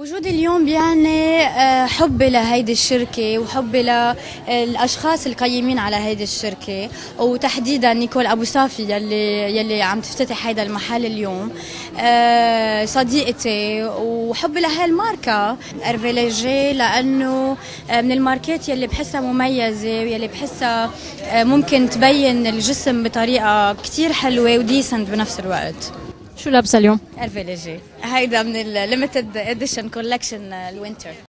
وجودي اليوم بيعني حبي لهيدي الشركة وحبي للأشخاص القيمين على هيدي الشركة، وتحديدا نيكول أبو صافي يلي عم تفتتح هيدا المحل اليوم. صديقتي وحبي لهي الماركة هيرفي ليجي، لأنه من الماركات يلي بحسها مميزة ويلي بحسها ممكن تبين الجسم بطريقة كتير حلوة وديسنت بنفس الوقت. شو لابسه اليوم؟ هيرفي ليجي، هيدا من الليمتد اديشن كولكشن الوينتر.